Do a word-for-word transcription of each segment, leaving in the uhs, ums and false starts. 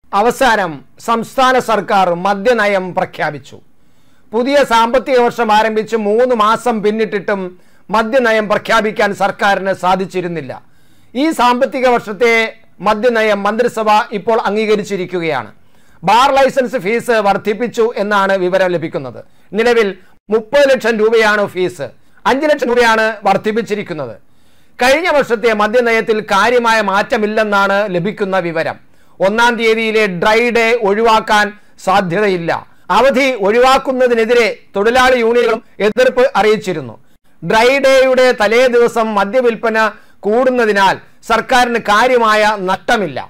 അവസാനം സംസ്ഥാന സർക്കാർ മദ്യനയം പ്രഖ്യാപിച്ചു. പുതിയ സാമ്പത്തിക വർഷം ആരംഭിച്ച് മൂന്ന് മാസം പിന്നിട്ടിട്ടും മദ്യനയം പ്രഖ്യാപിക്കാൻ സർക്കാരിന് സാധിച്ചിരുന്നില്ല. ഈ സാമ്പത്തിക വർഷത്തെ മദ്യനയം മന്ത്രിസഭ ഇപ്പോൾ അംഗീകരിച്ചിരിക്കുകയാണ്. ബാർ ലൈസൻസ് ഫീസ് വർദ്ധിപ്പിച്ചു എന്നാണ് വിവരം ലഭിക്കുന്നത്. നിലവിൽ മുപ്പത് ലക്ഷം രൂപയാണ് ഫീസ്, അഞ്ച് ലക്ഷം രൂപയാണ് വർദ്ധിപ്പിച്ചിരിക്കുന്നത്. കഴിഞ്ഞ വർഷത്തെ മദ്യനയത്തിൽ കാര്യമായ മാറ്റമില്ലെന്നാണ് ലഭിക്കുന്ന വിവരം. ഒന്നാം തീയതിയിലെ ഡ്രൈ ഡേ ഒഴിവാക്കാൻ സാധ്യതയില്ല. അവധി ഒഴിവാക്കുന്നതിനെതിരെ തൊഴിലാളി യൂണിയനുകളും എതിർപ്പ് അറിയിച്ചിരുന്നു. ഡ്രൈ ഡേയുടെ തലേ ദിവസം മദ്യവിൽപ്പന കൂടുന്നതിനാൽ സർക്കാരിന് കാര്യമായ നഷ്ടമില്ല.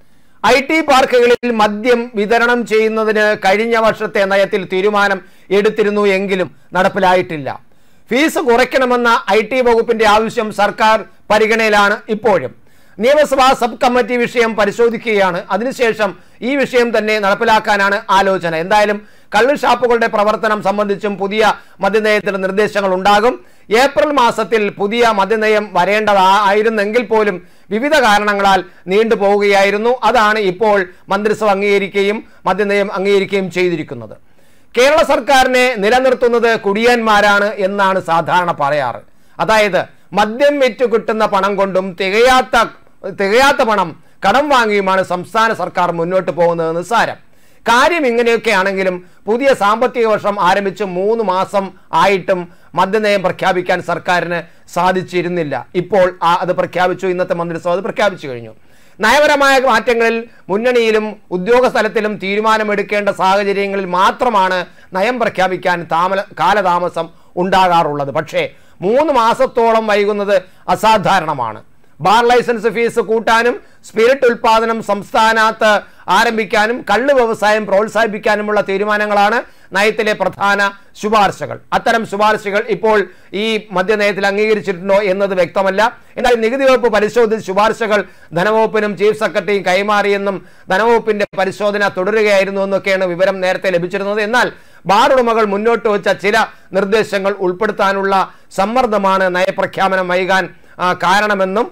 ഐ ടി പാർക്കുകളിൽ മദ്യം വിതരണം ചെയ്യുന്നതിന് കഴിഞ്ഞ വർഷത്തെ നയത്തിൽ തീരുമാനം എടുത്തിരുന്നു എങ്കിലും നടപ്പിലായിട്ടില്ല. ഫീസ് കുറയ്ക്കണമെന്ന ഐ ടി വകുപ്പിന്റെ ആവശ്യം സർക്കാർ പരിഗണനയിലാണ് ഇപ്പോഴും. നിയമസഭാ സബ് കമ്മിറ്റി വിഷയം പരിശോധിക്കുകയാണ്. അതിനുശേഷം ഈ വിഷയം തന്നെ നടപ്പിലാക്കാനാണ് ആലോചന. എന്തായാലും കള്ളുഷാപ്പുകളുടെ പ്രവർത്തനം സംബന്ധിച്ചും പുതിയ മദ്യനയത്തിന്റെ നിർദ്ദേശങ്ങൾ ഉണ്ടാകും. ഏപ്രിൽ മാസത്തിൽ പുതിയ മദ്യനയം വരേണ്ടതായിരുന്നെങ്കിൽ പോലും വിവിധ കാരണങ്ങളാൽ നീണ്ടുപോവുകയായിരുന്നു. അതാണ് ഇപ്പോൾ മന്ത്രിസഭ അംഗീകരിക്കുകയും മദ്യനയം അംഗീകരിക്കുകയും ചെയ്തിരിക്കുന്നത്. കേരള സർക്കാരിനെ നിലനിർത്തുന്നത് കുടിയന്മാരാണ് എന്നാണ് സാധാരണ പറയാറ്. അതായത് മദ്യം വിറ്റ് കിട്ടുന്ന പണം കൊണ്ടും തികയാത്ത തികയാത്ത പണം കടം വാങ്ങിയുമാണ് സംസ്ഥാന സർക്കാർ മുന്നോട്ട് പോകുന്നതെന്ന് സാരം. കാര്യം ഇങ്ങനെയൊക്കെ ആണെങ്കിലും പുതിയ സാമ്പത്തിക വർഷം ആരംഭിച്ച് മൂന്ന് മാസം ആയിട്ടും മദ്യനയം പ്രഖ്യാപിക്കാൻ സർക്കാരിന് സാധിച്ചിരുന്നില്ല. ഇപ്പോൾ അത് പ്രഖ്യാപിച്ചു. ഇന്നത്തെ മന്ത്രിസഭ അത് പ്രഖ്യാപിച്ചു കഴിഞ്ഞു. നയപരമായ മാറ്റങ്ങളിൽ മുന്നണിയിലും ഉദ്യോഗസ്ഥലത്തിലും തീരുമാനമെടുക്കേണ്ട സാഹചര്യങ്ങളിൽ മാത്രമാണ് നയം പ്രഖ്യാപിക്കാൻ താമ കാലതാമസം ഉണ്ടാകാറുള്ളത്. പക്ഷേ മൂന്ന് മാസത്തോളം വൈകുന്നത് അസാധാരണമാണ്. ബാർ ലൈസൻസ് ഫീസ് കൂട്ടാനും സ്പിരിറ്റ് ഉൽപാദനം സംസ്ഥാനത്ത് ആരംഭിക്കാനും കള്ള് വ്യവസായം പ്രോത്സാഹിപ്പിക്കാനുമുള്ള തീരുമാനങ്ങളാണ് നയത്തിലെ പ്രധാന ശുപാർശകൾ. അത്തരം ശുപാർശകൾ ഇപ്പോൾ ഈ മദ്യനയത്തിൽ അംഗീകരിച്ചിട്ടുണ്ടോ എന്നത് വ്യക്തമല്ല. എന്നാൽ നികുതി വകുപ്പ് പരിശോധിച്ച ശുപാർശകൾ ധനവകുപ്പിനും ചീഫ് സെക്രട്ടറിയും കൈമാറിയെന്നും ധനവകുപ്പിന്റെ പരിശോധന തുടരുകയായിരുന്നു എന്നൊക്കെയാണ് വിവരം നേരത്തെ ലഭിച്ചിരുന്നത്. എന്നാൽ ബാർ ഉടമകൾ മുന്നോട്ട് വെച്ച ചില നിർദ്ദേശങ്ങൾ ഉൾപ്പെടുത്താനുള്ള സമ്മർദ്ദമാണ് നയപ്രഖ്യാപനം വൈകാൻ കാരണമെന്നും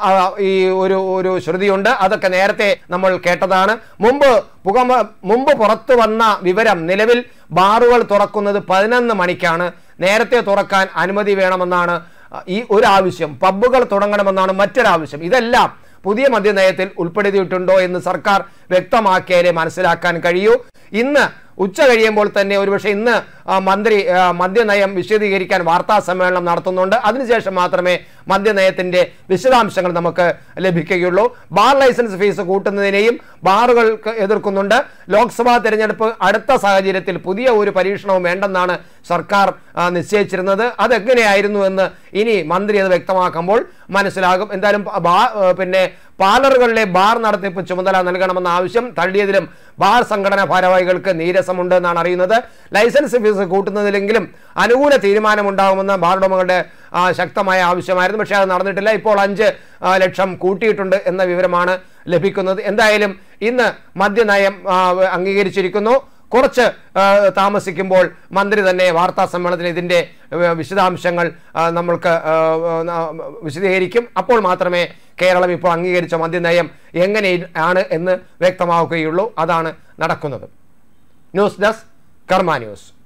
ഈ ഒരു ഒരു ശ്രുതിയുണ്ട്. അതൊക്കെ നേരത്തെ നമ്മൾ കേട്ടതാണ്. മുമ്പ് പുക മുമ്പ് പുറത്തു വന്ന വിവരം നിലവിൽ ബാറുകൾ തുറക്കുന്നത് പതിനൊന്ന് മണിക്കാണ്. നേരത്തെ തുറക്കാൻ അനുമതി വേണമെന്നാണ് ഈ ഒരു ആവശ്യം. പബ്ബുകൾ തുടങ്ങണമെന്നാണ് മറ്റൊരാവശ്യം. ഇതെല്ലാം പുതിയ മദ്യനയത്തിൽ ഉൾപ്പെടുത്തിയിട്ടുണ്ടോ എന്ന് സർക്കാർ വ്യക്തമാക്കിയാലേ മനസ്സിലാക്കാൻ കഴിയൂ. ഇന്ന് ഉച്ച കഴിയുമ്പോൾ തന്നെ ഒരുപക്ഷെ ഇന്ന് മന്ത്രി മദ്യനയം വിശദീകരിക്കാൻ വാർത്താ സമ്മേളനം നടത്തുന്നുണ്ട്. അതിനുശേഷം മാത്രമേ മദ്യനയത്തിന്റെ വിശദാംശങ്ങൾ നമുക്ക് ലഭിക്കുകയുള്ളൂ. ബാർ ലൈസൻസ് ഫീസ് കൂട്ടുന്നതിനെയും ബാറുകൾക്ക് എതിർക്കുന്നുണ്ട്. ലോക്സഭാ തെരഞ്ഞെടുപ്പ് അടുത്ത സാഹചര്യത്തിൽ പുതിയ ഒരു പരീക്ഷണവും വേണ്ടെന്നാണ് സർക്കാർ നിശ്ചയിച്ചിരുന്നത്. അതെങ്ങനെയായിരുന്നു എന്ന് ഇനി മന്ത്രി അത് വ്യക്തമാക്കുമ്പോൾ മനസ്സിലാകും. എന്തായാലും പിന്നെ പാർലറുകളിലെ ബാർ നടത്തിപ്പ് ചുമതല നൽകണമെന്ന ആവശ്യം തള്ളിയതിലും ബാർ സംഘടനാ ഭാരവാഹികൾക്ക് നീരസമുണ്ട് എന്നാണ് അറിയുന്നത്. ലൈസൻസ് ഫീസ് കൂട്ടുന്നതിലെങ്കിലും അനുകൂല തീരുമാനമുണ്ടാകുമെന്ന് ബാർ ഉടമകളുടെ ശക്തമായ ആവശ്യമായിരുന്നു. പക്ഷേ അത് നടന്നിട്ടില്ല. ഇപ്പോൾ അഞ്ച് ലക്ഷം കൂട്ടിയിട്ടുണ്ട് എന്ന വിവരമാണ് ലഭിക്കുന്നത്. എന്തായാലും ഇന്ന് മദ്യനയം അംഗീകരിച്ചിരിക്കുന്നു. കുറച്ച് താമസിക്കുമ്പോൾ മന്ത്രി തന്നെ വാർത്താ സമ്മേളനത്തിൽ ഇതിൻ്റെ വിശദാംശങ്ങൾ നമ്മൾക്ക് വിശദീകരിക്കും. അപ്പോൾ മാത്രമേ കേരളം ഇപ്പോൾ അംഗീകരിച്ച മദ്യനയം എങ്ങനെയാണ് എന്ന് വ്യക്തമാവുകയുള്ളൂ. അതാണ് നടക്കുന്നത്. News desk Karma news.